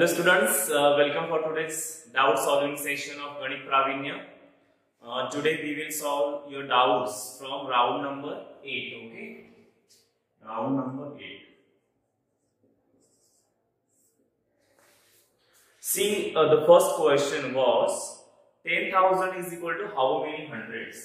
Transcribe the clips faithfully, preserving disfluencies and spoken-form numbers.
Hello students, uh, welcome for today's doubt solving session of Ganit Pravinya. Uh, today we will solve your doubts from round number eight, okay? Round number eight. See, uh, the first question was ten thousand is equal to how many hundreds?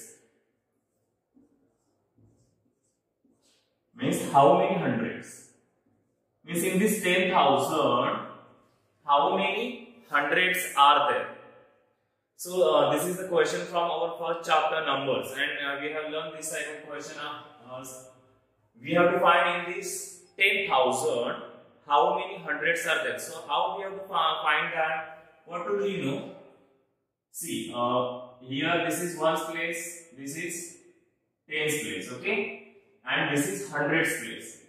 Means how many hundreds? Means in this ten thousand, how many hundreds are there? So uh, this is the question from our first chapter, numbers, and uh, we have learned this type of question. Uh, we have to find in this ten thousand how many hundreds are there. So how we have to find that? What do we know? See, uh, here this is ones place, this is tens place, okay, and this is hundreds place.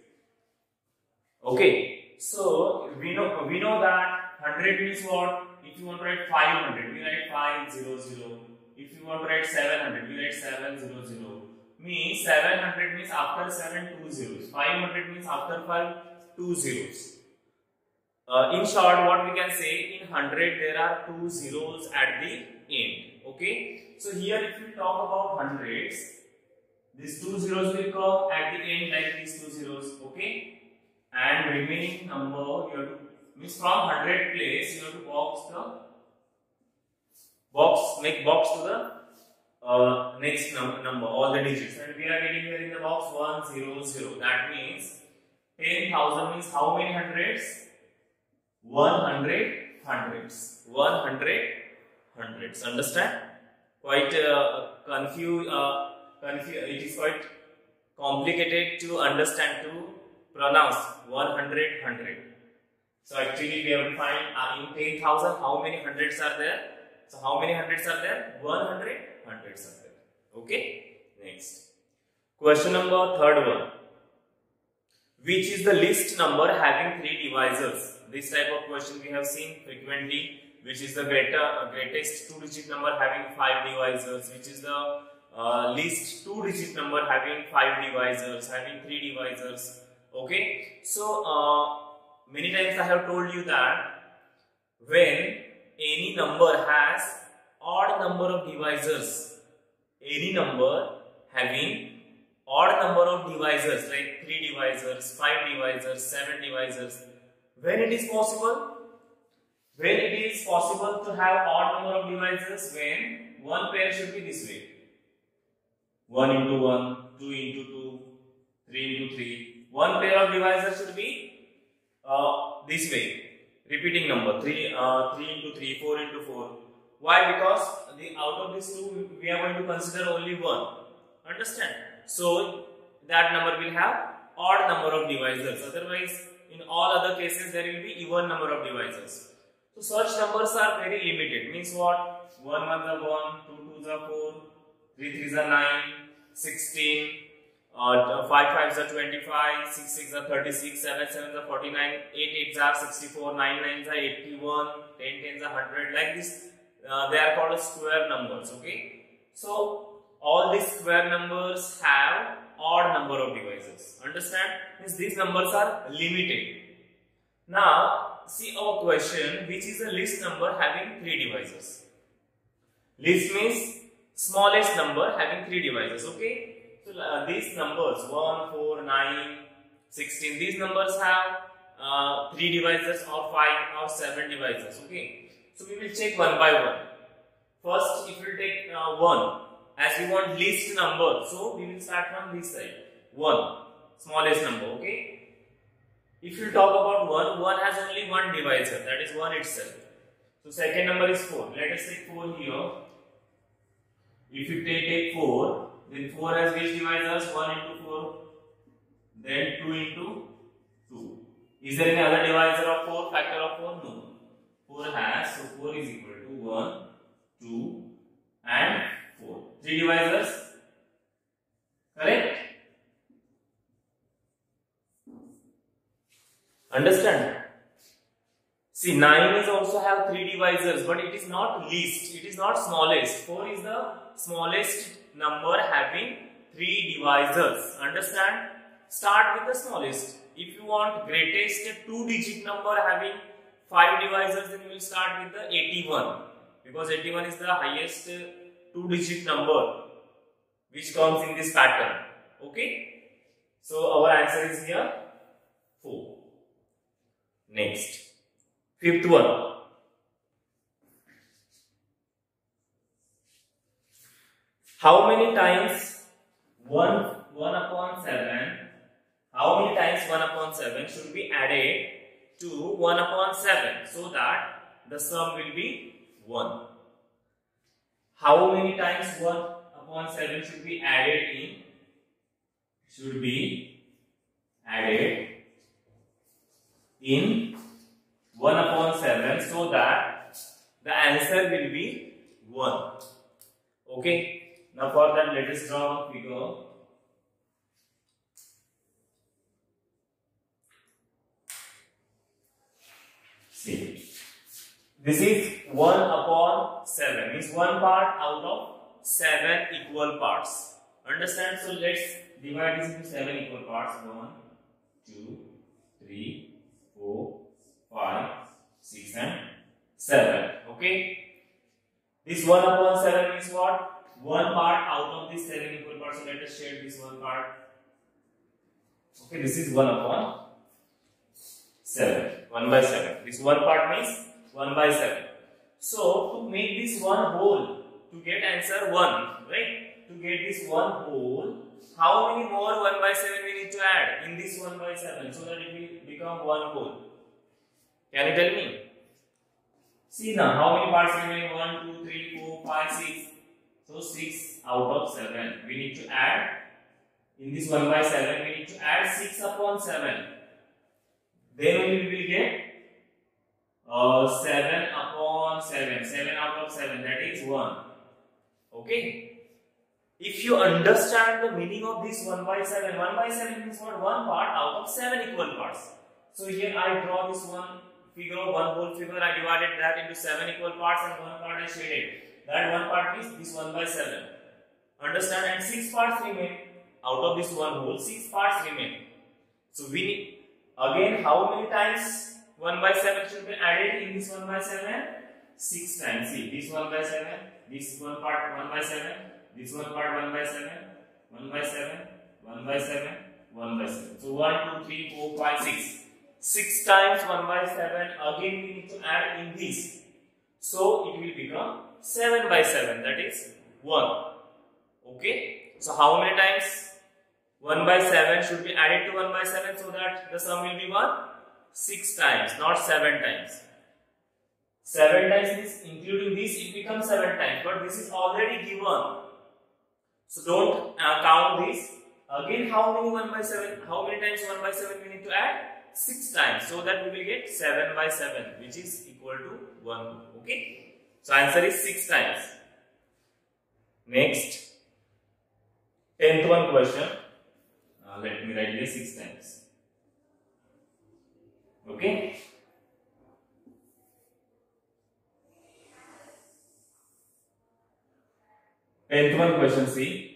Okay, so we know we know that one hundred means what? If you want to write five hundred, we write five hundred. If you want to write seven hundred, we write seven hundred. Means seven hundred means after seven, two zeros. five hundred means after five, two zeros. Uh, in short, what we can say, in one hundred there are two zeros at the end. Okay. So here if we talk about hundreds, these two zeros will come at the end like these two zeros. Okay. And remaining number you have to, means from one hundred place you have to box the box make box to the uh, next num number, all the digits, and we are getting here in the box one zero zero. That means ten thousand means how many hundreds? one hundred hundreds. one hundred hundreds. Understand? Quite uh, confused. Uh, confu it is quite complicated to understand, to pronounce one hundred hundred. So actually we have to find uh, in ten thousand how many hundreds are there. So how many hundreds are there? one hundred hundreds are there. Okay. Next. Question number third one. Which is the least number having three divisors? This type of question we have seen frequently. Which is the greater, uh, greatest two-digit number having five divisors? Which is the uh, least two-digit number having five divisors, having three divisors? Okay. So uh, many times I have told you that when any number has odd number of divisors, any number having odd number of divisors like three divisors, five divisors, seven divisors, when it is possible? When it is possible to have odd number of divisors, when one pair should be this way. one into one, two into two, three into three. One pair of divisors should be uh, this way. Repeating number, three, uh, three into three, four into four. Why? Because the out of these two, we are going to consider only one. Understand? So that number will have odd number of divisors. Otherwise, in all other cases, there will be even number of divisors. So such numbers are very limited. Means what? one ones are one, two twos are four, three threes are nine, sixteen. Uh, five fives are twenty-five, six sixes are thirty-six, seven sevens are forty-nine, eight eights are sixty-four, nine nines are eighty-one, ten tens are one hundred. Like this, uh, they are called as square numbers. Okay. So all these square numbers have odd number of divisors. Understand? Means these numbers are limited. Now see our question. Which is the least number having three divisors? Least means smallest number having three divisors. Okay. So uh, these numbers one, four, nine, sixteen, these numbers have uh, three divisors or five or seven divisors. Okay. So we will check one by one. First, if we take uh, one, as we want least number, so we will start from this side. one, smallest number. Okay. If you talk about one, one has only one divisor, that is one itself. So second number is four. Let us take four here. If you take, take four, then four has which divisors? one into four, then two into two. Is there any other divisor of four, factor of four? No. four has, so four is equal to one, two and four. three divisors? Correct? Understand? See, nine is also have three divisors, but it is not least, it is not smallest. four is the smallest number having three divisors. Understand? Start with the smallest. If you want greatest two digit number having five divisors, then we will start with the eighty-one, because eighty-one is the highest two digit number which comes in this pattern. Okay, so our answer is here four. Next, fifth one. How many times one one upon seven? How many times one upon seven should be added to one upon seven so that the sum will be one? How many times one upon seven should be added in? Should be added in one upon seven so that the answer will be one. Okay. Now for that, let us draw one figure. See, this is one upon seven, means one part out of seven equal parts. Understand? So let's divide this into seven equal parts. one, two, three, four, five, six, and seven. Okay. This one upon seven means what? One part out of this seven equal parts. So let us shade this one part. Okay, this is one upon seven. one by seven. This one part means one by seven. So to make this one whole, to get answer one, right? To get this one whole, how many more one by seven we need to add in this one by seven so that it will become one whole? Can you tell me? See now, how many parts remain? one, two, three, four, five, six. So six out of seven. We need to add, in this one by seven, we need to add six upon seven. Then we will get uh, seven upon seven. seven out of seven, that is one. Okay. If you understand the meaning of this one by seven, one by seven means what? One part out of seven equal parts. So here I draw this one figure, one whole figure. I divided that into seven equal parts and one part I shaded. That one part is this one by seven. Understand? And six parts remain. Out of this one whole, six parts remain. So we need, again, how many times one by seven should be added in this one by seven? six times. See, this one by seven, this one part one by seven, this one part one by seven, one by seven, one by seven, one by seven. So one, two, three, four, five, six. six times one by seven. Again, we need to add in this. So it will become seven by seven, that is one. Okay. So how many times one by seven should be added to one by seven so that the sum will be one? six times, not seven times. seven times is including this, it becomes seven times, but this is already given. So don't uh, count this. Again, how many one by seven? How many times one by seven we need to add? six times, so that we will get seven by seven, which is equal to one. Okay. So answer is six times. Next, tenth one question. Uh, let me write this six times. Okay. Tenth one question. See.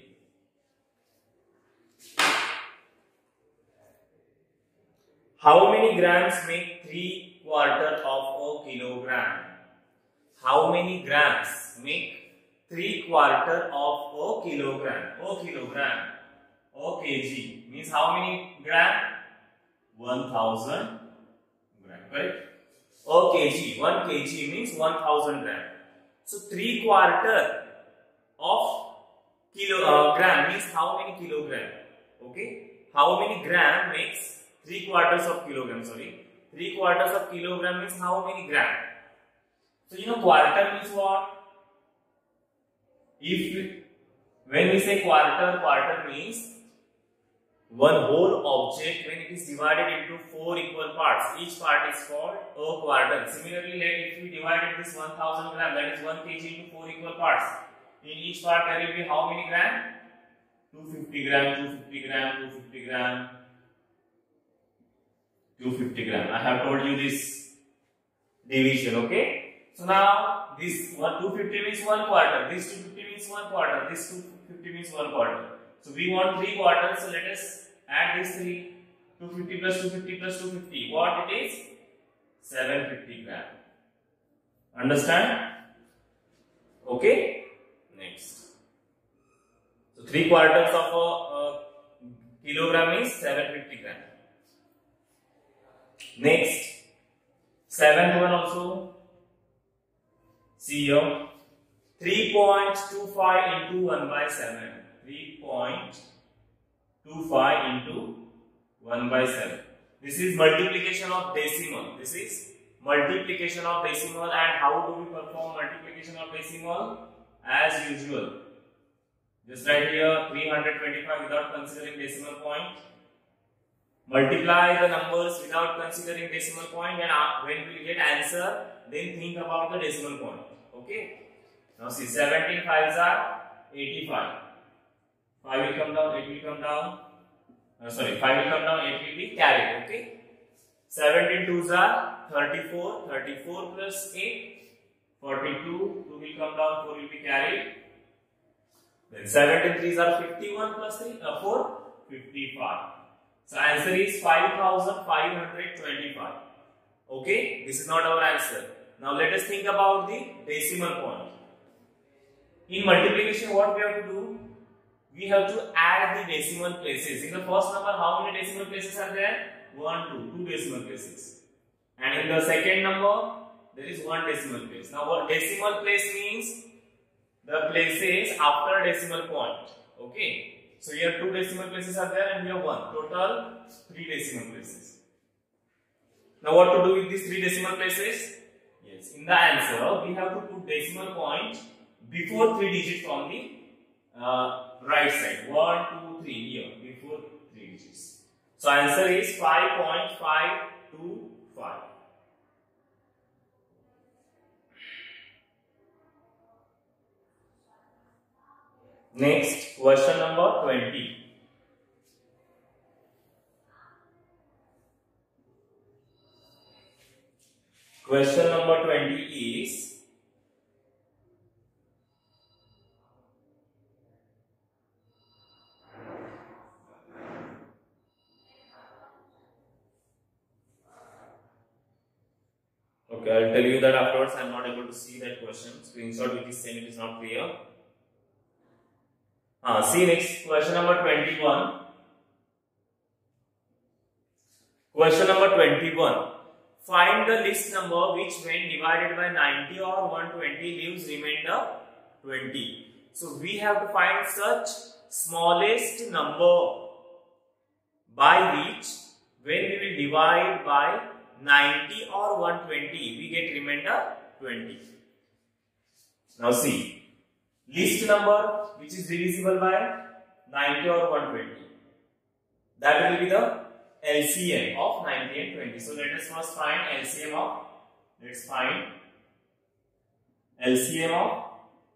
How many grams make three quarter of a kilogram? How many grams make three quarter of a kilogram? A kilogram. A kg means how many gram? one thousand gram. Correct? A kg. one kg means one thousand gram. So three quarter of kilo uh, gram means how many kilogram? Okay. How many gram makes three quarters of kilogram? Sorry. Three quarters of kilogram means how many gram? So you know quarter means what? If we, when we say quarter, quarter means one whole object when it is divided into four equal parts. Each part is called a quarter. Similarly, if we divided this one thousand gram, that is one kg into four equal parts. In each part there will be how many gram? two hundred fifty gram, two hundred fifty gram, two hundred fifty gram, two hundred fifty gram. I have told you this division, okay? So now this one two hundred fifty means one quarter, this two hundred fifty means one quarter, this two hundred fifty means one quarter. So we want three quarters, so let us add this three. two hundred fifty plus two hundred fifty plus two hundred fifty. What it is? seven hundred fifty gram. Understand? Okay. Next. So three quarters of a, a kilogram is seven hundred fifty gram. Next, seventh one also. See here, three point two five into one by seven. three point two five into one by seven. This is multiplication of decimal. This is multiplication of decimal. And how do we perform multiplication of decimal? As usual. Just write here three hundred twenty-five without considering decimal point. Multiply the numbers without considering decimal point, and when we get answer, then think about the decimal point. Okay. Now see, seventeen fives are eighty-five. five will come down, eight will come down. Uh, sorry, five will come down, eight will be carried. Okay. seventeen twos are thirty-four. thirty-four plus eight, forty-two. two will come down, four will be carried. Then seventeen threes are fifty-one plus three, uh, four, fifty-five. So answer is five thousand five hundred twenty-five. Okay, this is not our answer. Now let us think about the decimal point. In multiplication, what we have to do? We have to add the decimal places. In the first number, how many decimal places are there? one, two, two decimal places. And in the second number, there is one decimal place. Now what decimal place means? The places after decimal point. Okay. So here two decimal places are there and here one. Total three decimal places. Now what to do with these three decimal places? Yes, in the answer we have to put decimal point before three digits on the uh, right side. one, two, three here before three digits. So answer is five point five two five. Next, question number twenty. Question number twenty is okay, I'll tell you that afterwards. I am not able to see that question. Screenshot which is sent, it is not clear. Uh, see next, question number twenty-one. Question number twenty-one. Find the list number which when divided by ninety or one hundred twenty leaves remainder twenty. So we have to find such smallest number by which when we will divide by ninety or one hundred twenty we get remainder twenty. Now see. List number which is divisible by ninety or one hundred twenty. That will be the L C M of ninety and twenty. So let us first find L C M of, let's find L C M of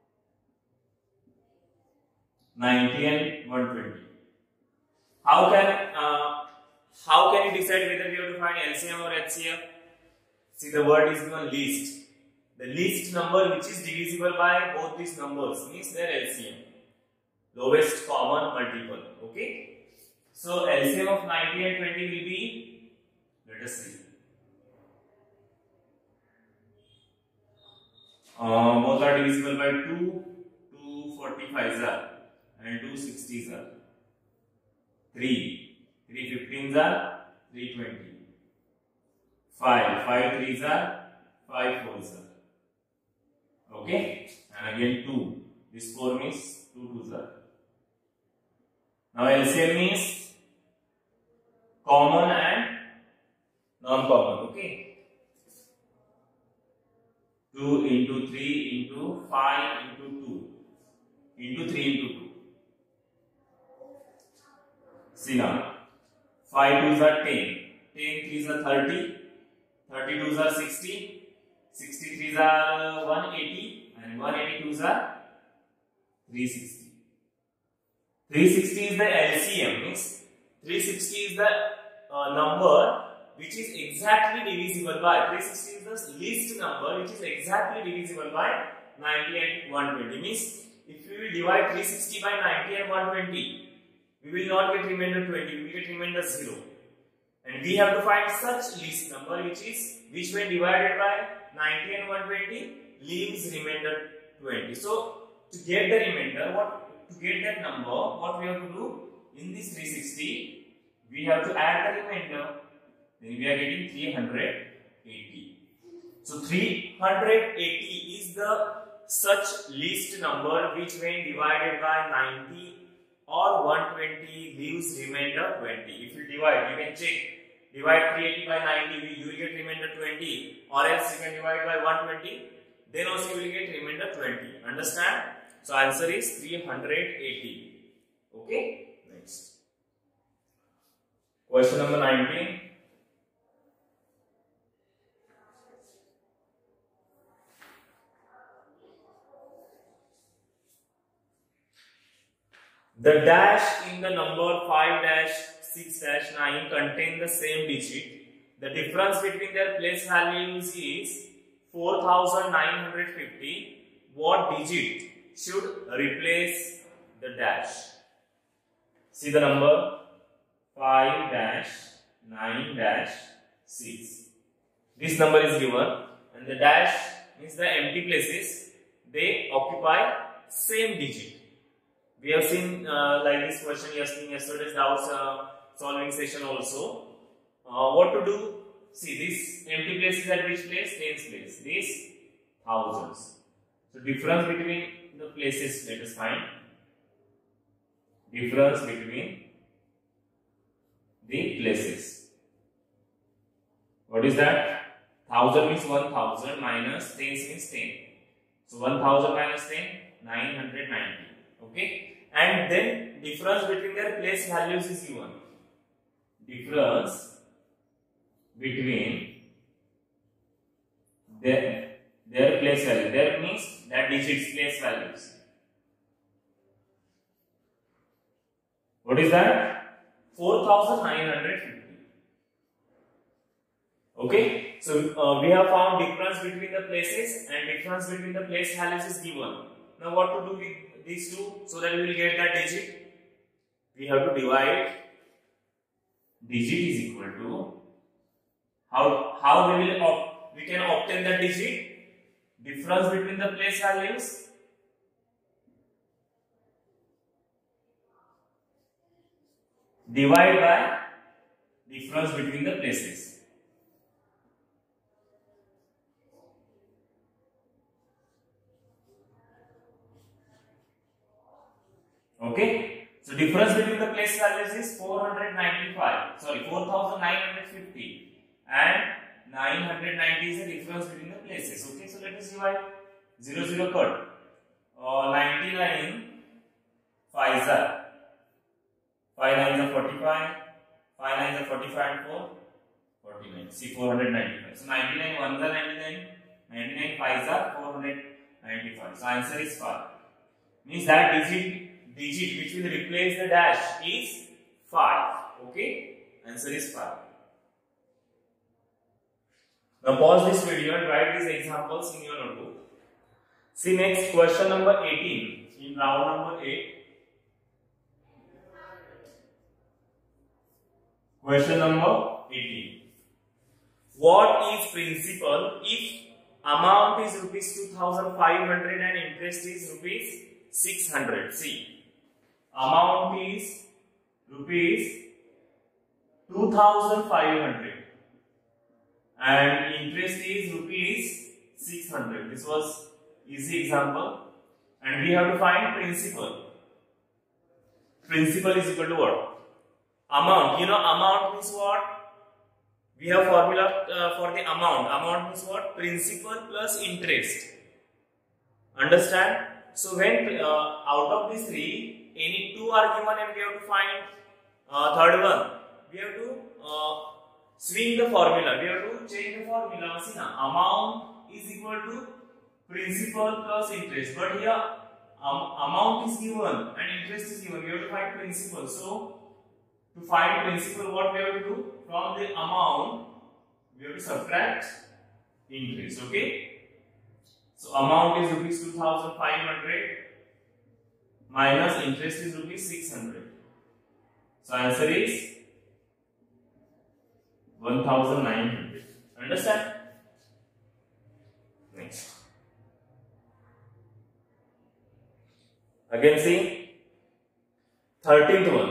ninety and one hundred twenty. How can uh, how can you decide whether you have to find L C M or H C F? See, the word is given list. The least number which is divisible by both these numbers means their L C M. Lowest common multiple. Okay. So L C M of ninety and twenty will be, let us see. Uh, both are divisible by two, two forty-fives are, and two sixties are. three, three fifteens are, three twenty. five, five threes are, five fours are. Okay, and again two. This four means two twos are. Now L C M means common and non-common. Okay, two into three into five into two into three into two. See now, five twos are ten, ten threes are thirty, thirty twos are sixty. sixty-threes are one eighty and one eighty-twos are three sixty. three sixty is the L C M, means three sixty is the uh, number which is exactly divisible by, three sixty is the least number which is exactly divisible by ninety and one hundred twenty. Means if we will divide three sixty by ninety and one hundred twenty, we will not get remainder twenty, we will get remainder zero. and we have to find such least number which is which when divided by ninety and one hundred twenty leaves remainder twenty. So to get the remainder, what to get that number, what we have to do in this three hundred sixty, we have to add the remainder. Then we are getting three hundred eighty. So three hundred eighty is the such least number which when divided by ninety or one hundred twenty leaves remainder twenty. If you divide, you can check. Divide three hundred eighty by ninety, you will get remainder twenty, or else you can divide by one hundred twenty, then also you will get remainder twenty. Understand? So answer is three hundred eighty. Okay? Next. Question number nineteen. The dash in the number five dash six dash nine contain the same digit. The difference between their place values is four thousand nine hundred fifty. What digit should replace the dash? See the number five dash nine dash six. This number is given, and the dash means the empty places. They occupy same digit. We have seen uh, like this question you have seen yesterday's doubts uh, solving session also. Uh, what to do? See, this empty place is at which place? Tens place. This thousands. So difference between the places, let us find. Difference between the places. What is that? Thousand means one thousand minus tens means ten. So one thousand minus ten, nine hundred ninety. Okay, and then difference between their place values is given. Difference between their their place value. There means that digits place values. What is that? four thousand nine hundred fifty. Okay, so uh, we have found difference between the places, and difference between the place values is given. Now what to do with these two so that we will get that digit? We have to divide. Digit is equal to how how we will op, we can obtain the digit? Difference between the place values divide by difference between the places. Okay, so difference between the place values is four hundred ninety-five, sorry four thousand nine hundred fifty, and nine hundred ninety is the difference between the places. Okay, so let us divide. Zero zero cut. Uh, ninety-nine five are five nines are forty-five, five nines are forty-five and four forty-nine. See four hundred ninety-five. So ninety-nine ones are ninety-nine, ninety-nine fives are four hundred ninety-five. So answer is five. Means that digit digit which will replace the dash is five. Okay, answer is five. Now pause this video and write these examples in your notebook. See next question number eighteen in round number eight. Question number eighteen. What is principal if amount is rupees two thousand five hundred and interest is rupees six hundred? See. Amount is rupees two thousand five hundred and interest is rupees six hundred. This was easy example, and we have to find principal. Principal is equal to what? Amount. You know amount means what? We have formula uh, for the amount. Amount means what? Principal plus interest. Understand? So when uh, out of these three, any two are given and we have to find uh, third one. We have to uh, swing the formula. We have to change the formula. See now, amount is equal to principal plus interest. But here um, amount is given and interest is given. We have to find principal. So to find principal, what we have to do? From the amount, we have to subtract interest. Okay. So amount is rupees two thousand five hundred. Minus interest is rupees six hundred. So answer is one thousand nine hundred. Understand? Next. Again see thirteenth one.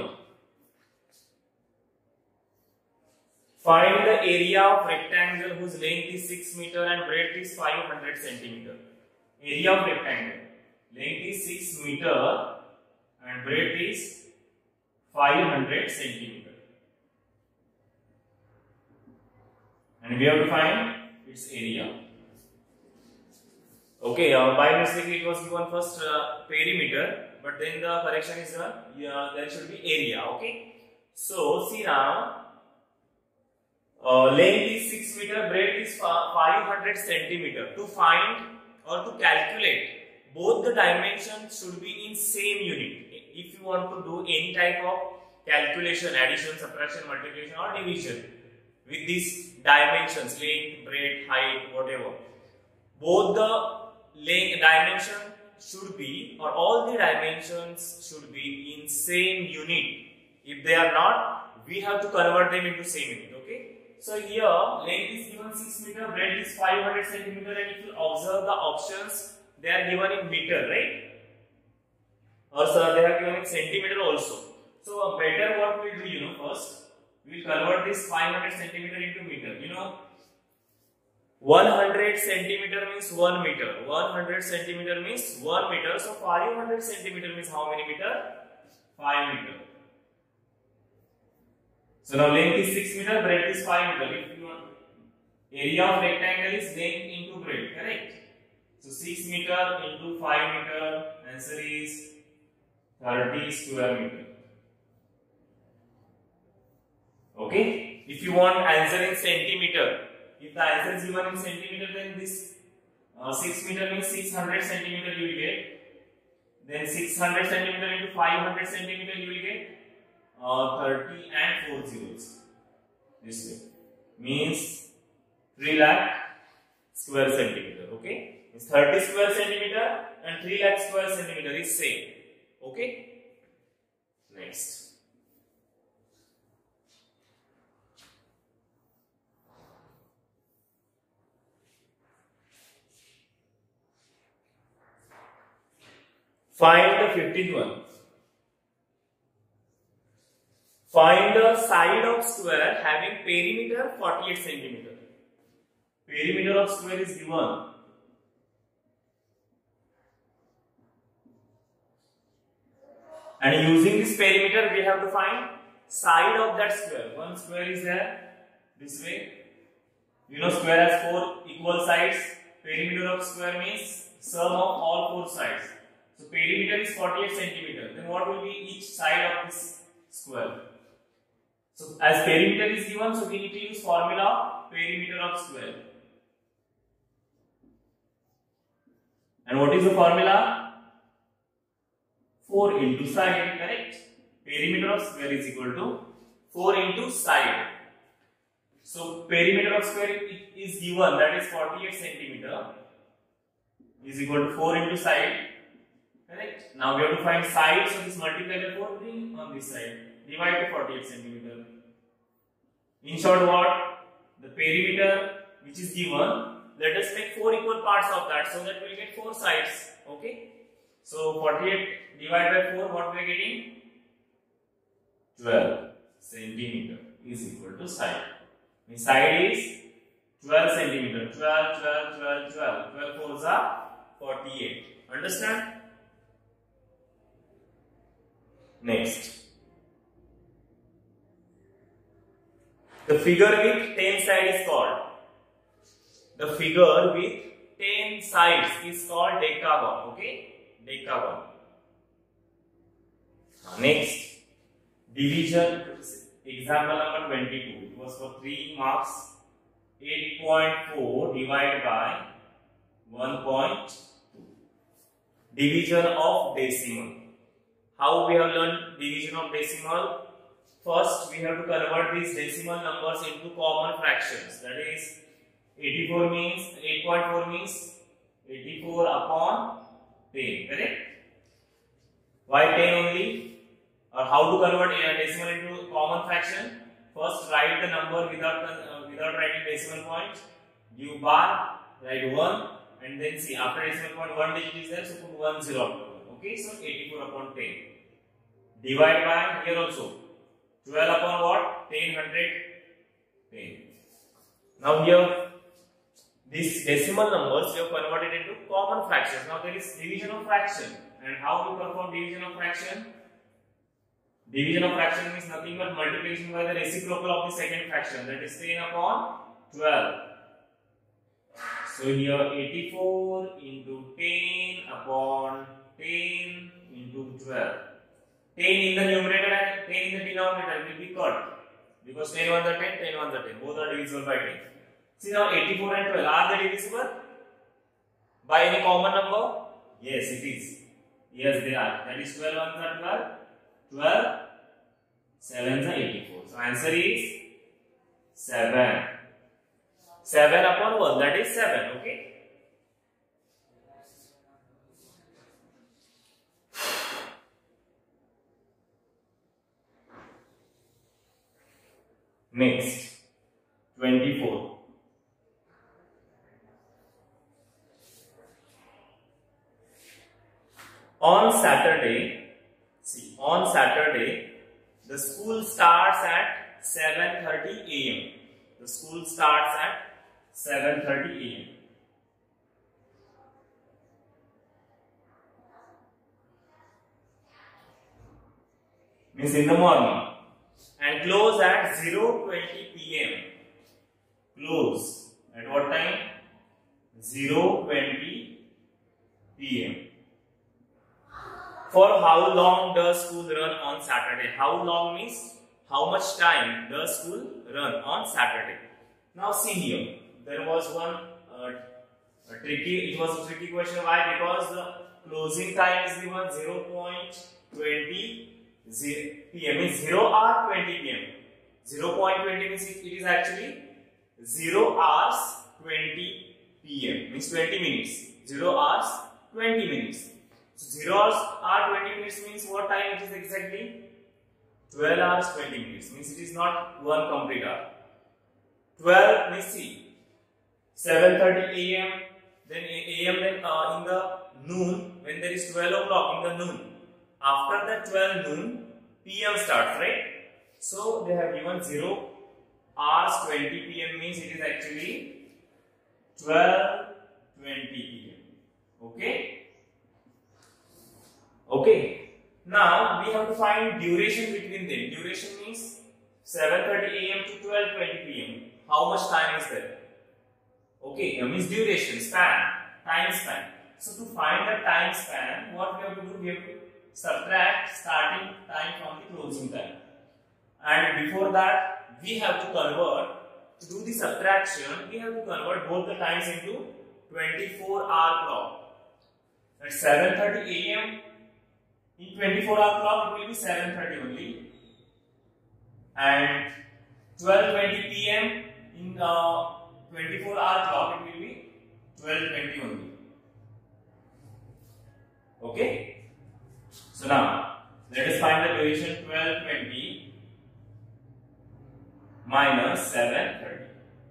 Find the area of rectangle whose length is six meter and breadth is five hundred centimeter. Area of rectangle. Length is six meter and breadth is five hundred centimeter. And we have to find its area. Okay, uh, by mistake it was given first uh, perimeter, but then the correction is uh, yeah, there should be area. Okay, so see now, uh, length is six meter, breadth is five hundred centimeter. To find or to calculate, both the dimensions should be in same unit. If you want to do any type of calculation, addition, subtraction, multiplication or division with these dimensions, length, breadth, height, whatever, both the length dimension should be, or all the dimensions should be in same unit. If they are not, we have to convert them into same unit. Okay. So here length is given six meter, breadth is five hundred centimeter, and if you observe the options, they are given in meter, right? Or so they are given in centimeter also. So uh, better what we will do, you know, first we will convert this five hundred centimeter into meter. You know, one hundred centimeter means one meter. one hundred centimeter means one meter. So five hundred centimeter means how many meter? five meter. So now length is six meter, breadth is five meter. If you want, area of rectangle is length into breadth, correct? So six meter into five meter, answer is thirty square meter. Okay? If you want answer in centimeter, if the answer is given in centimeter, then this uh, six meter means six hundred centimeter you will get. Then six hundred centimeter into five hundred centimeter you will get uh, thirty and four zeros. This way means three lakh square centimeter. Okay, it's thirty square centimeter and three lakh square centimeter is same. Okay, next. Find the fifteenth one. Find the side of square having perimeter forty-eight centimeter. Perimeter of square is given. And using this perimeter, we have to find side of that square. One square is there, this way. You know, square has four equal sides. Perimeter of square means sum of all four sides. So perimeter is forty-eight centimeter. Then what will be each side of this square? So as perimeter is given, so we need to use formula perimeter of square. And what is the formula? four into side, correct? Perimeter of square is equal to four into side. So perimeter of square is given, that is forty-eight centimeter, is equal to four into side. Correct? Now we have to find side, so this multiply by four, bring on this side, divide to forty-eight centimeter. In short, what? The perimeter which is given, let us make four equal parts of that, so that we will get four sides. Okay? So forty-eight divided by four, what we are getting? twelve centimeter is equal to side. The side is twelve centimeter. twelve, twelve, twelve, twelve. twelve fours are forty-eight. Understand? Next, the figure with ten sides is called. The figure with ten sides is called decagon. Okay, decagon. Next, division. Example number twenty-two. It was for three marks. eight point four divided by one point two. Division of decimal. How we have learned division of decimal? First, we have to convert these decimal numbers into common fractions. That is, eighty-four means, eight point four means eighty-four upon ten. Correct? Why ten only? Or how to convert a decimal into common fraction? First write the number without uh, without writing decimal point. Give bar, write one, and then see after decimal point one digit is there, so put one zero after one. Okay, so eighty-four upon ten. Divide by here also. twelve upon what? ten, one hundred, ten. Now here, these decimal numbers we have converted into common fractions. Now there is division of fraction. And how we perform division of fraction? Division of fraction means nothing but multiplication by the reciprocal of the second fraction, that is ten upon twelve. So here eighty-four into ten upon ten into twelve. ten in the numerator and ten in the denominator will be cut, because ten ones are ten, ten ones are ten. Both are divisible by ten. See now eighty-four and twelve, are they divisible by any common number? Yes, it is. Yes, they are. That is twelve ones are twelve. twelve, sevens are eighty-four. So answer is seven. seven upon one, that is seven. Okay. Next, twenty-four. On Saturday, see, on Saturday, the school starts at seven thirty A M The school starts at seven thirty A M Means in the morning, and close at zero twenty P M Close at what time? zero twenty P M For how long does school run on Saturday? How long means how much time does school run on Saturday? Now see here, there was one uh, a tricky. It was a tricky question. Why? Because the closing time is given zero point two zero P M Means zero hour twenty P M zero point two zero means it is actually zero hours twenty P M Means twenty minutes. zero hours twenty minutes. So zero hours are twenty minutes means what time it is exactly? twelve hours twenty minutes. Means it is not one complete hour. twelve means see, seven thirty A M then A M then uh, in the noon, when there is twelve o'clock in the noon. After that twelve noon, P M starts, right? So they have given zero hours twenty P M means it is actually twelve twenty P M Okay. Okay, now we have to find duration between them. Duration means seven thirty A M to twelve twenty P M How much time is there? Okay, that means duration, span, time span. So to find the time span, what we have to do? We have to subtract starting time from the closing time. And before that, we have to convert, to do the subtraction, we have to convert both the times into twenty-four hour clock. That's seven thirty A M In twenty-four hour clock, it will be seven thirty only, and twelve twenty P M in uh, twenty-four hour clock, it will be twelve twenty only. Okay. So now let us find the duration. Twelve twenty minus seven thirty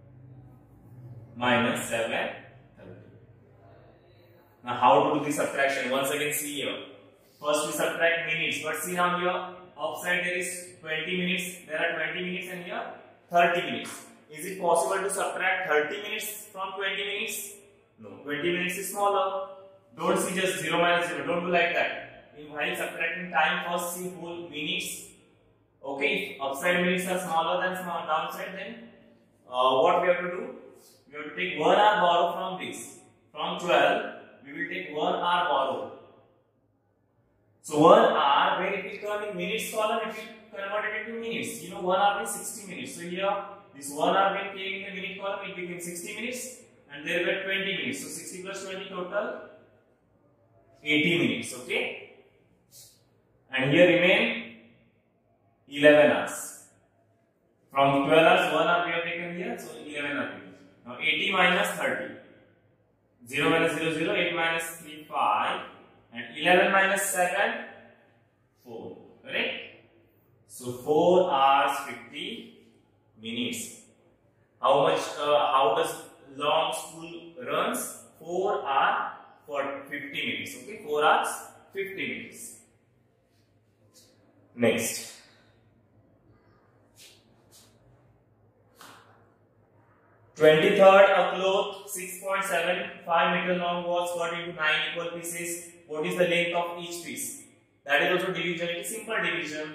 minus seven thirty. Now how to do the subtraction? Once again, see here. First we subtract minutes, but see now here outside there is twenty minutes, there are twenty minutes, and here thirty minutes. Is it possible to subtract thirty minutes from twenty minutes? No, twenty minutes is smaller. Don't see just zero minus zero, don't do like that. In while subtracting time, first see whole minutes. Okay, if upside minutes are smaller than small downside, then uh, what we have to do? We have to take one hour borrow from this. From twelve, we will take one hour borrow. So one hour, when it will come in minutes column, it will convert it into minutes. You know, one hour is sixty minutes. So here, this one hour when came in the minute column, it became sixty minutes, and there were twenty minutes. So sixty plus twenty total eighty minutes. Okay, and here remain eleven hours. From twelve hours, one hour we have taken here, so eleven hours. Now eighty minus thirty. zero minus zero, zero, eight minus three, five. And eleven minus seven, four. Correct? So four hours fifty minutes. How much? Uh, how does long school runs? four hours for fifty minutes. Okay, four hours fifty minutes. Next. twenty-third, a cloth six point seven five meter long was cut into nine equal pieces. What is the length of each piece? That is also division. It is simple division.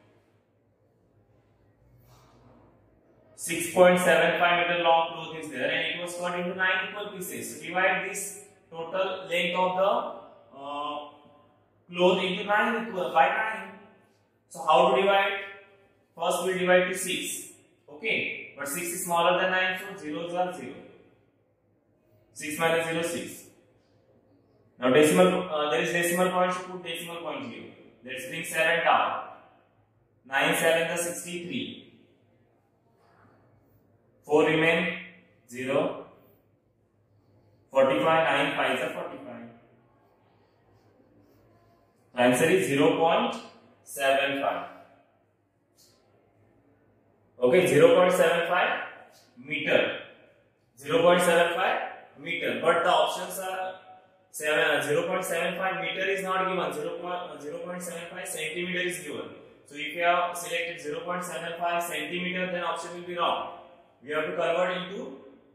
six point seven five meter long cloth is there and it was cut into nine equal pieces. So divide this total length of the uh, cloth into nine equal by nine. So how to divide? First we will divide to six. Okay, but six is smaller than nine, so zeros are zero. six minus zero, six. Now decimal, uh, there is decimal point, so put decimal point here. Let's bring seven down. nine seven is sixty-three. four remain, zero. forty-five, nine five is forty-five. Answer is zero point seven five. Okay, zero point seven five meter. zero point seven five meter. But the options are zero point seven five meter is not given. zero point seven five centimeter is given. So if you have selected zero point seven five centimeter, then option will be wrong. We have to convert into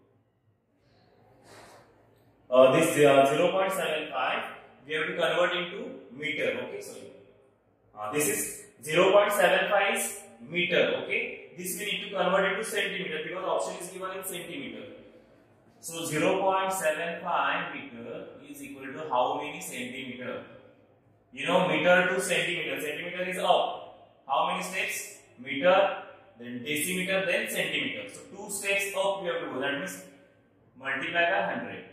uh, this uh, zero point seven five. We have to convert into meter. Okay, sorry. Uh, this is zero point seven five is meter. Okay. This we need to convert into centimeter because option is given in centimeter. So zero point seven five meter is equal to how many centimeter? You know, meter to centimeter. Centimeter is up. How many steps? Meter, then decimeter, then centimeter. So two steps up we have to go. That means multiply by one hundred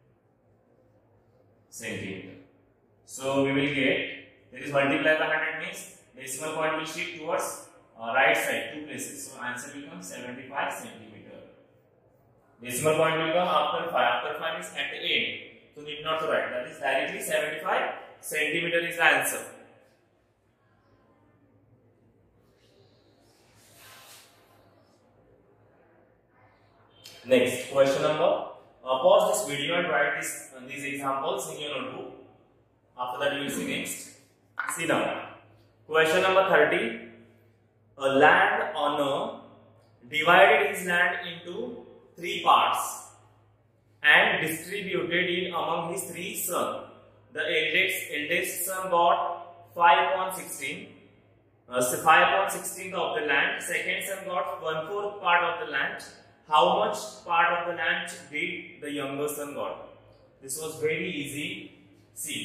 centimeter. So we will get, that is multiply by one hundred means decimal point will shift towards Uh, right side, two places. So answer will come seventy-five centimeter. Decimal point will come after five. After five is at the end. So need not to write. That is directly seventy-five centimeter is the answer. Next question number. Uh, pause this video and write this, uh, these examples in your notebook. After that you will see next. See now. Question number thirty. A landowner divided his land into three parts and distributed it among his three sons. The eldest, eldest son got five point one six, uh, five point one six of the land. Second son got one fourth part of the land. How much part of the land did the younger son got? This was very easy. See.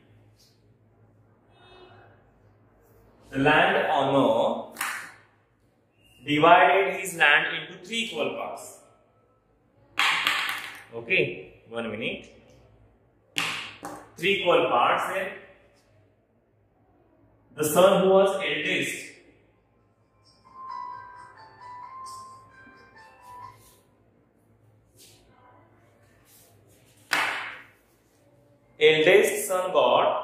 The landowner divided his land into three equal parts. Okay, one minute. Three equal parts. Then the son who was eldest, eldest son got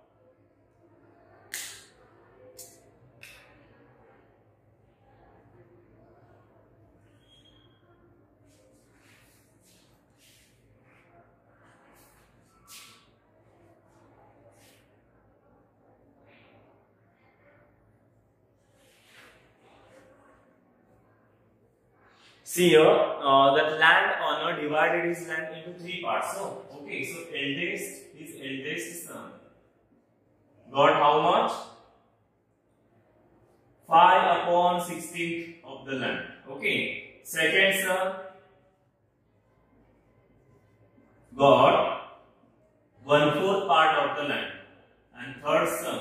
See here, uh, the landowner divided his land into three parts. So, okay, so eldest, his eldest son got how much? five upon sixteen of the land. Okay, second son got one fourth part of the land, and third son,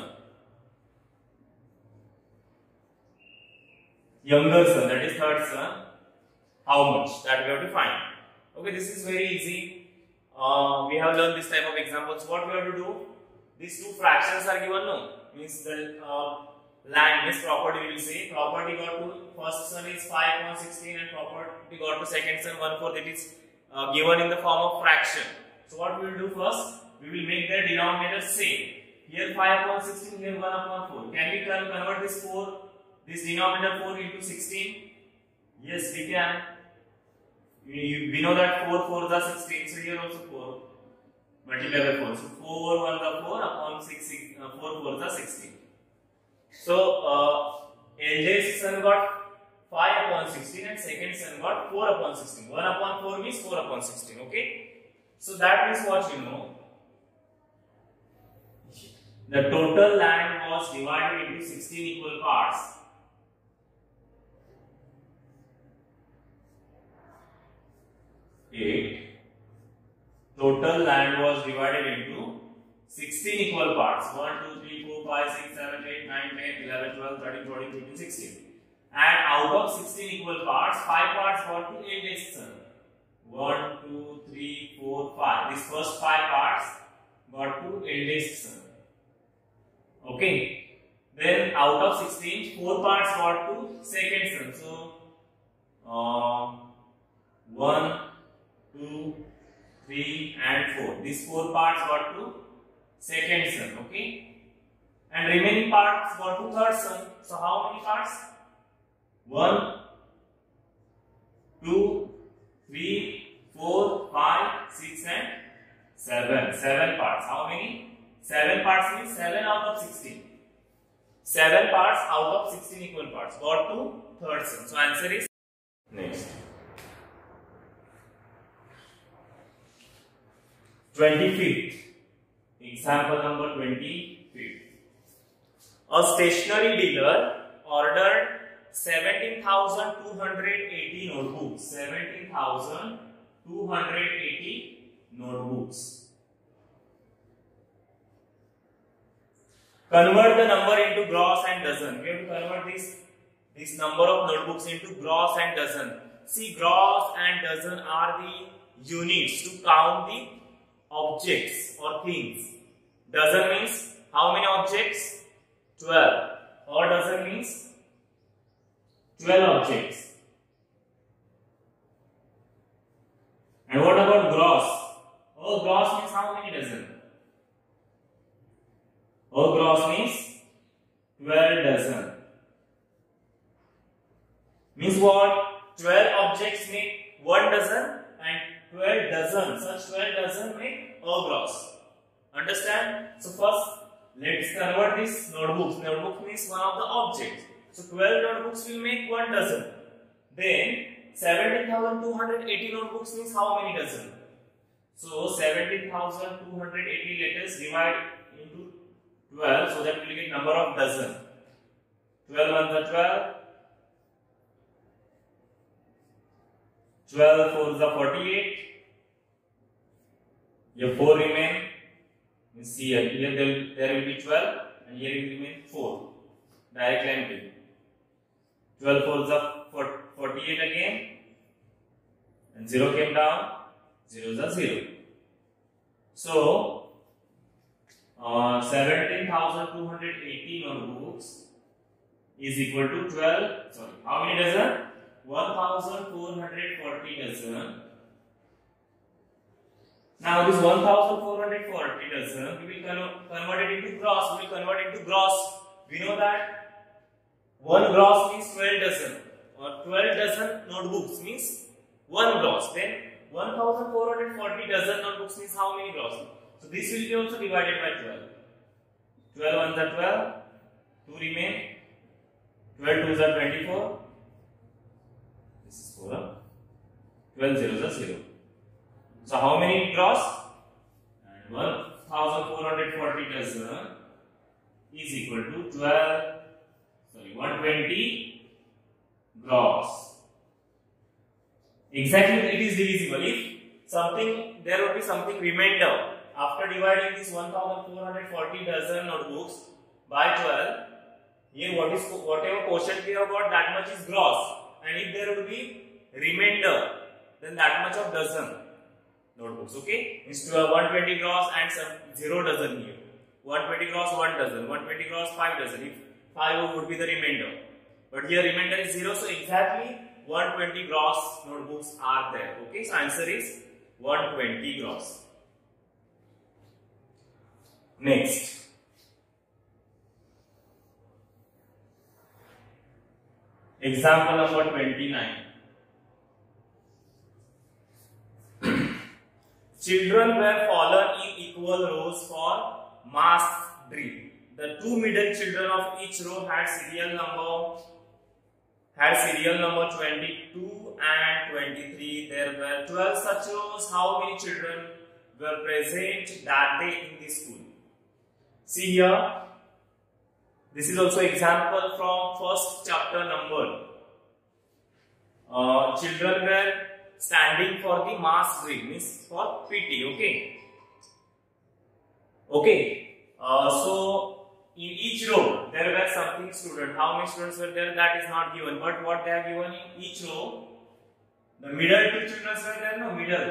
younger son, that is third son, how much? That we have to find. Okay, this is very easy. Uh, we have learned this type of examples. What we have to do? These two fractions are given. No, means the uh, land, this property we will say. Property got to first son is five point one six and property got to second son one fourth. It is uh, given in the form of fraction. So what we will do first? We will make the denominator same. Here five upon sixteen, here one upon four. Can we convert this four, this denominator four into sixteen? Yes, we can. We, we know that four fours are sixteen, so here also four. Multiply by four. So four ones are four upon six, six uh, four fours are sixteen. So uh, L J's son got five upon sixteen and second son got four upon sixteen. one upon four means four upon sixteen. Okay. So that means what you know. The total land was divided into sixteen equal parts. eight. Total land was divided into sixteen equal parts. one, two, three, four, five, six, seven, eight, nine, ten, eleven, twelve, thirteen, fourteen, fifteen, sixteen. And out of sixteen equal parts, five parts got to eight days son. one, two, three, four, five. These first five parts got to eldest son. Okay. Then out of sixteen, four parts got to second son. So, uh, one, two, three and four. These four parts got to second son. Okay. And remaining parts got to third son. So, how many parts? one, two, three, four, five, six and seven. seven parts. How many? seven parts means seven out of sixteen. seven parts out of sixteen equal parts. Got to third son. So answer is next. twenty-fifth. Example number twenty-fifth. A stationery dealer ordered seventeen thousand two hundred eighty notebooks. seventeen thousand two hundred eighty notebooks. Convert the number into gross and dozen. We have to convert this, this number of notebooks into gross and dozen. See, gross and dozen are the units to count the objects or things. Dozen means how many objects? twelve. Or dozen means twelve objects. And what about gross? Oh, gross means how many dozen? Oh, gross means twelve dozen. Means what? twelve objects make one dozen and twelve dozen. Such twelve dozen make a gross. Understand? So first, let's convert this notebooks. Notebook means one of the objects. So twelve notebooks will make one dozen. Then seventeen thousand two hundred eighty notebooks means how many dozen? So seventeen thousand two hundred eighty, let us divide into twelve so that we will get number of dozen. twelve ones are twelve. twelve fours are forty-eight. Here four remain. You see here, here there, will, there will be twelve and here will remain four. Direct line will. twelve fours are forty-eight again. And zero came down. Zeros are zero. So, uh, seventeen thousand two hundred eighty notebooks is equal to twelve. Sorry, how many dozen? one thousand four hundred forty dozen. Now this one thousand four hundred forty dozen, we will convert it into gross. We will convert it into gross. We know that one gross means twelve dozen, or twelve dozen notebooks means one gross. Then one thousand four hundred forty dozen notebooks means how many gross? So this will be also divided by twelve. twelve ones are twelve, two remain. twelve twos are twenty-four. This is four. twelve zeros are zero. So how many gross? And one thousand four hundred forty dozen is equal to twelve, sorry, one hundred twenty gross. Exactly, it is divisible. If something, there would be something remainder after dividing this one thousand four hundred forty dozen notebooks by twelve. Here, what is whatever quotient we have got, that much is gross. And if there would be remainder, then that much of dozen notebooks. Okay, means one hundred twenty gross and some zero dozen here. one hundred twenty gross, one dozen. one hundred twenty gross, five dozen. If five would be the remainder, but here remainder is zero. So exactly one hundred twenty gross notebooks are there. Okay, so answer is one hundred twenty gross. Next, example number twenty-nine. Children were fallen in equal rows for mass drill. The two middle children of each row had serial number had serial number twenty-two and twenty-three. There were twelve such rows. How many children were present that day in the school? See here. This is also example from first chapter number. Uh, children were standing for the mass drill, means for P T. Okay. Okay. Uh, so in each row there were something student. How many students were there? That is not given. But what they have given in each row, the middle two children were there. No, middle.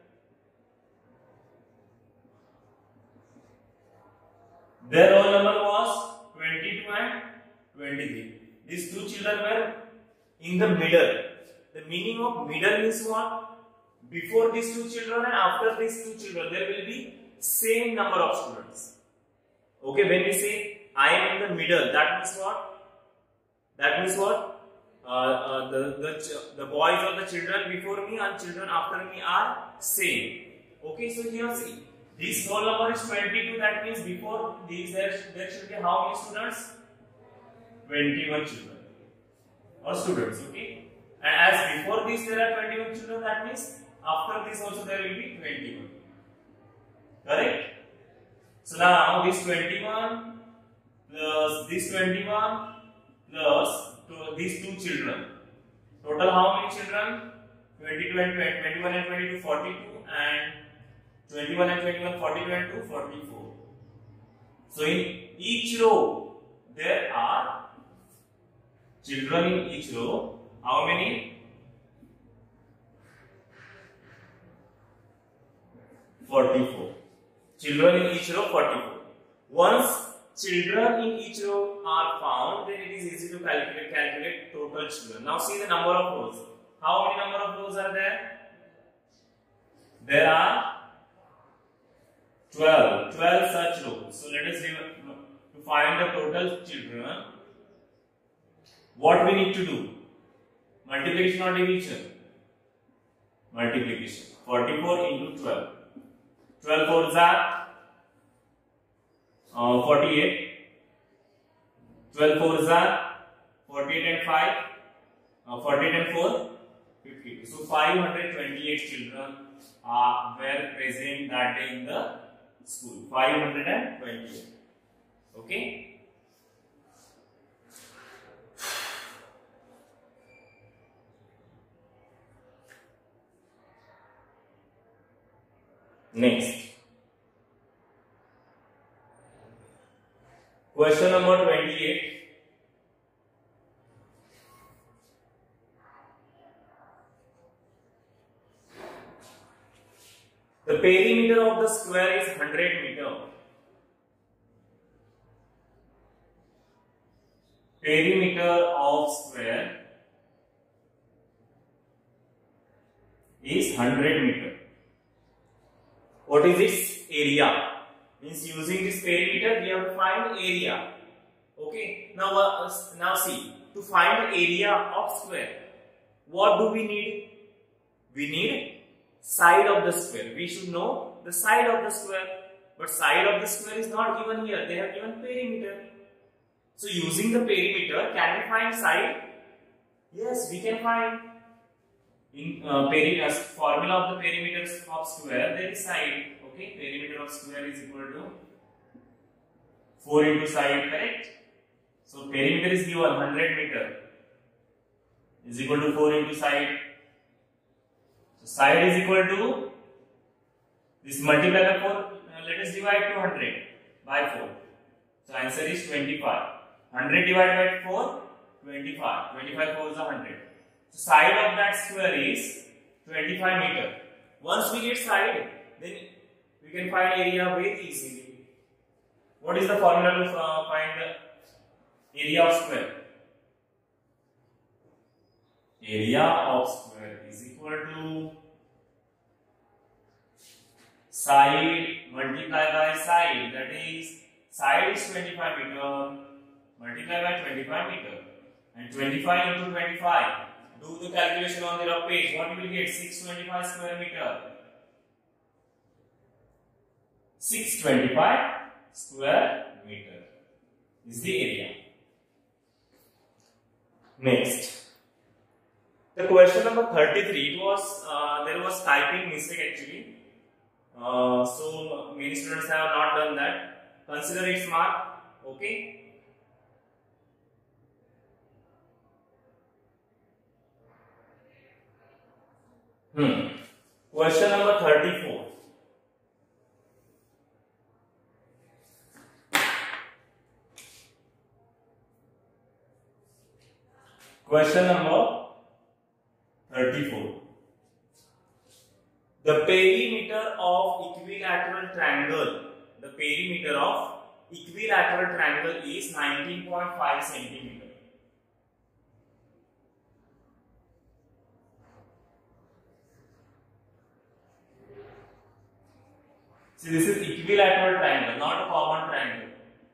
Their roll number was twenty-two and twenty-three. These two children were in the middle. The meaning of middle is what? Before these two children and after these two children, there will be same number of students. Okay, when we say I am in the middle, that means what? That means what? Uh, uh, the, the, the boys or the children before me and children after me are same. Okay, so here see, this roll number is twenty-two, that means before these there, there should be how many students? twenty-one children or students, okay? And as before this there are twenty-one children, that means after this also there will be twenty-one. Correct? So now this twenty-one plus this twenty-one plus to these two children. Total how many children? twenty-two and twenty-one and twenty-two, forty-two, and twenty-one and twenty-one, forty-two and two, forty-four. So in each row there are children in each row. How many? forty-four. Children in each row, forty-four. Once children in each row are found, then it is easy to calculate, calculate total children. Now see the number of rows. How many number of rows are there? There are twelve. twelve such rows. So let us see, to find the total children, what we need to do? Multiplication or division? Multiplication. forty-four into twelve. twelve fours are uh, forty-eight. twelve fours are forty-eight and five. Uh, forty-eight and four, fifty-two. So five hundred twenty-eight children uh, were present that day in the school. five hundred twenty-eight. Okay. Next, question number twenty-eight. The perimeter of the square is one hundred meter. Perimeter of square is one hundred meter. What is its area? Means using this perimeter we have to find area. Okay. Now, uh, now see, to find area of square, what do we need? We need side of the square. We should know the side of the square. But side of the square is not given here. They have given perimeter. So using the perimeter, can we find side? Yes, we can find. In uh, peri uh, formula of the perimeter of square, there is side. Okay, perimeter of square is equal to four into side, correct? So perimeter is given one hundred meter is equal to four into side. So side is equal to this multiply by four. Uh, let us divide two hundred by four. So answer is twenty-five. one hundred divided by four, twenty-five. twenty-five four is one hundred. So side of that square is twenty-five meter. Once we get side, then we can find area very easily. What is the formula to uh, find the area of square? Area of square is equal to side multiply by side. That is, side is twenty-five meter multiply by twenty-five meter, and twenty-five into twenty-five. Do the calculation on the rough page. What you will get? six hundred twenty-five square meter. six hundred twenty-five square meter is the area. Next, the question number thirty-three. It was uh, there was typing mistake actually. Uh, so many students have not done that. Consider its mark. Okay. Hmm. Question number thirty-four. Question number thirty-four. The perimeter of equilateral triangle, the perimeter of equilateral triangle is nineteen point five centimeter. See, this is equilateral triangle, not a common triangle.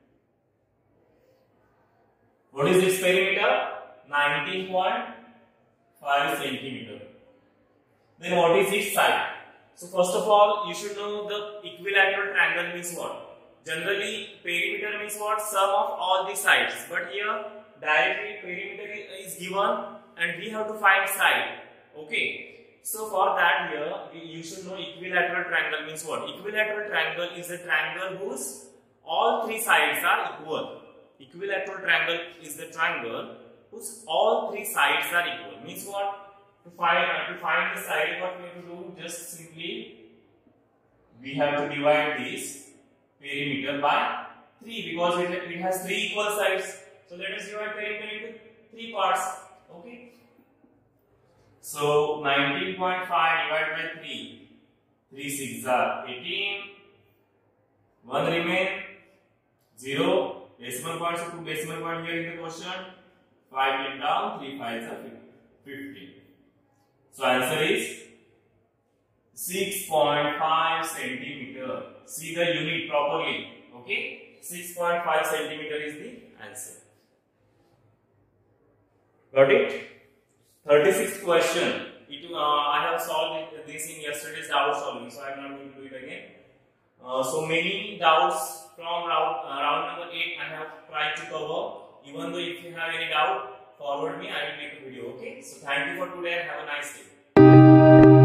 What is its perimeter? nineteen point five centimeter. Then what is its side? So first of all, you should know the equilateral triangle means what. Generally, perimeter means what? Sum of all the sides. But here, directly perimeter is given and we have to find side. Okay. So for that here, you should know equilateral triangle means what? Equilateral triangle is a triangle whose all three sides are equal. Equilateral triangle is the triangle whose all three sides are equal. Means what? To find uh, to find the side, what we have to do? Just simply we have to divide this perimeter by three because it, it has three equal sides. So let us divide perimeter into three parts. Okay. So nineteen point five divided by three. three six are eighteen. one remain. zero. Decimal points, two decimal point here in the question. five went down. three fives are fifteen. So answer is six point five centimeter. See the unit properly. Okay. six point five centimeter is the answer. Got it? thirty-sixth question. It, uh, I have solved this in yesterday's doubt solving, so I am not going to do it again. Uh, so many doubts from round, uh, round number eight I have tried to cover. Even though if you have any doubt, forward me, I will make a video. Okay. So thank you for today and have a nice day.